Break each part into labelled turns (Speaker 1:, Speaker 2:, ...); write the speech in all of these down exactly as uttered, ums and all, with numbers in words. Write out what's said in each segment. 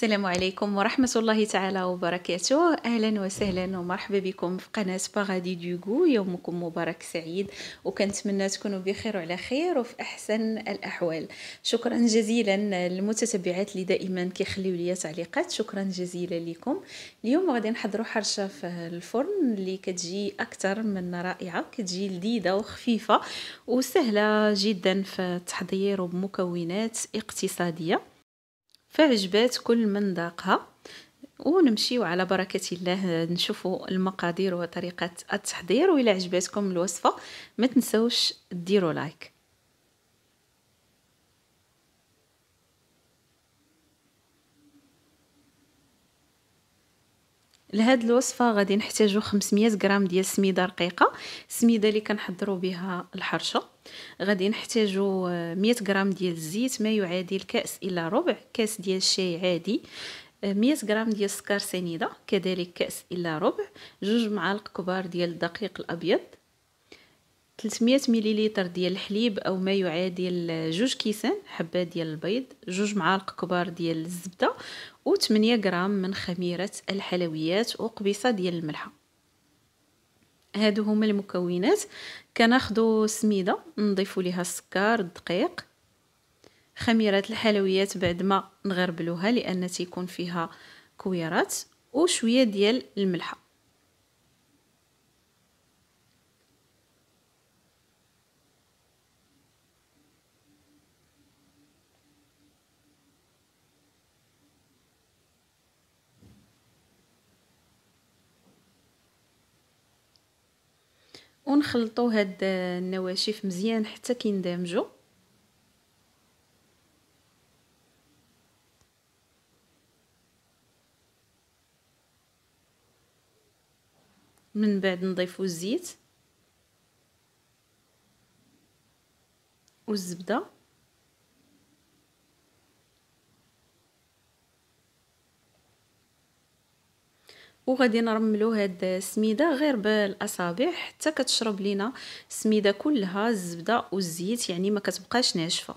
Speaker 1: السلام عليكم ورحمة الله تعالى وبركاته. أهلا وسهلا ومرحبا بكم في قناة باغادي ديوغو. يومكم مبارك سعيد، وكنتمنى تكونوا بخير وعلى خير وفي أحسن الأحوال. شكرا جزيلا للمتتبعات اللي دائما كيخليو لي تعليقات، شكرا جزيلا لكم. اليوم غادي نحضروا حرشة في الفرن اللي كتجي أكثر من رائعة، كتجي لذيذة وخفيفة وسهلة جدا في التحضير وبمكونات اقتصادية، فعجبات كل من ذاقها. ونمشيو على بركة الله نشوفوا المقادير وطريقة التحضير، وإلى عجبتكم الوصفة ما تنسوش ديروا لايك. لهاد الوصفة غادي نحتاجو خمسمية غرام ديال السميدة رقيقة، السميدة اللي كنحضروا بها الحرشة. غادي نحتاجو مية غرام ديال الزيت، ما يعادل كأس إلا ربع كاس ديال الشاي عادي، مية غرام ديال السكر سنيدة كذلك كأس إلا ربع، جوج معالق كبار ديال الدقيق الأبيض، ثلاثمية مليلتر ديال الحليب أو ما يعادل جوج كيسان حبات ديال البيض، جوج معالق كبار ديال الزبدة، و ثمانية غرام من خميرة الحلويات وقبيصة ديال الملحة. هادو هما المكونات. كناخدو سميدة نضيفو ليها السكر الدقيق، خميرة الحلويات بعد ما نغربلوها لأن تيكون فيها كويرات، وشوية ديال الملحة. ونخلطو هاد النواشف مزيان حتى كيندمجوا. من بعد نضيفو الزيت والزبدة وغادي نرملو هاد السميده غير بالاصابع حتى كتشرب لينا السميده كلها الزبده والزيت، يعني ما كتبقاش ناشفه.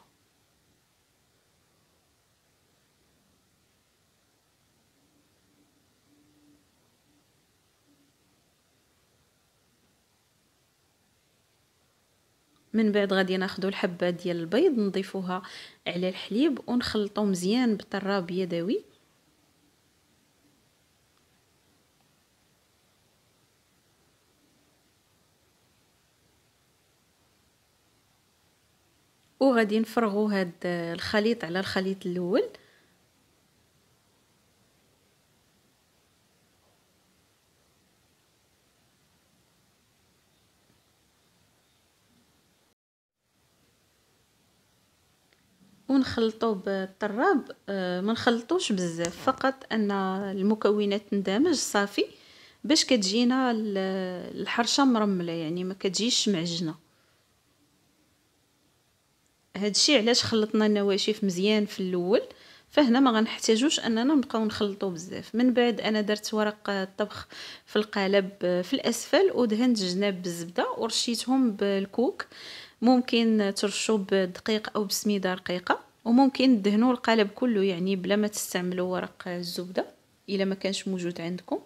Speaker 1: من بعد غادي ناخذوا الحبه ديال البيض نضيفوها على الحليب ونخلطو مزيان بطراب يدوي. وغادي نفرغوا هاد الخليط على الخليط الاول. ونخلطوه بالطراب، ما نخلطوش بزاف، فقط ان المكونات تندمج صافي باش كتجينا الحرشه مرمله، يعني ما كتجيش معجنه. هادشي علاش خلطنا النواشف مزيان في الاول، فهنا ما غنحتاجوش اننا نبقاو نخلطو بزاف. من بعد انا درت ورق الطبخ في القالب في الاسفل ودهنت جناب بالزبده ورشيتهم بالكوك. ممكن ترشوا بدقيق او بسميده رقيقه، وممكن تدهنوا القالب كله يعني بلا ما تستعملوا ورق الزبده الا ما كانش موجود عندكم.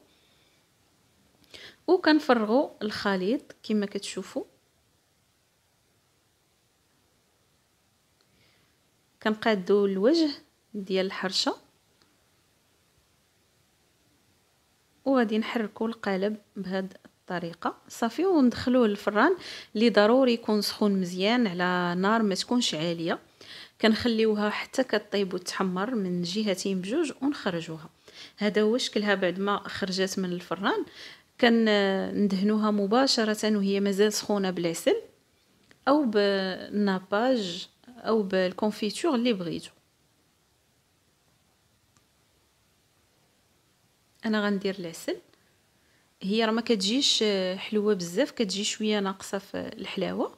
Speaker 1: وكنفرغوا الخليط كما كتشوفوا. كنقادو الوجه ديال الحرشه وغادي نحركوا القالب بهذه الطريقه صافي، وندخلوه للفران اللي ضروري يكون سخون مزيان على نار ما تكونش عاليه. كنخليوها حتى كطيب وتحمر من جهتين بجوج ونخرجوها. هذا هو شكلها بعد ما خرجت من الفران. كندهنوها مباشره وهي مازال سخونه بالعسل او بالناباج او بالكونفيتور اللي بغيتو. انا غندير العسل، هي راه ما كتجيش حلوه بزاف، كتجي شويه ناقصه في الحلاوه.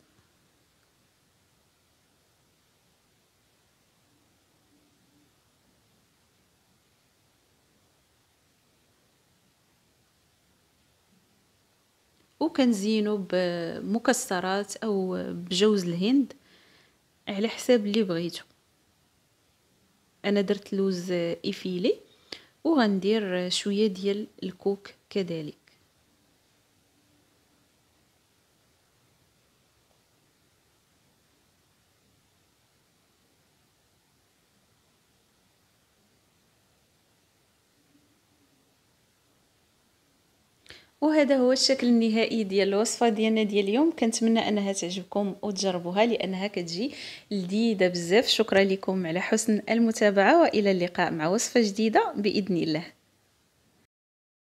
Speaker 1: وكنزينو بمكسرات او بجوز الهند على حساب اللي بغيتو. انا درت لوز ايفيلي، وغندير شويه ديال الكوك كذلك. وهذا هو الشكل النهائي ديال الوصفه ديالنا ديال اليوم. كنتمنى انها تعجبكم وتجربوها لانها كتجي لذيذه بزاف. شكرا لكم على حسن المتابعه، والى اللقاء مع وصفه جديده باذن الله.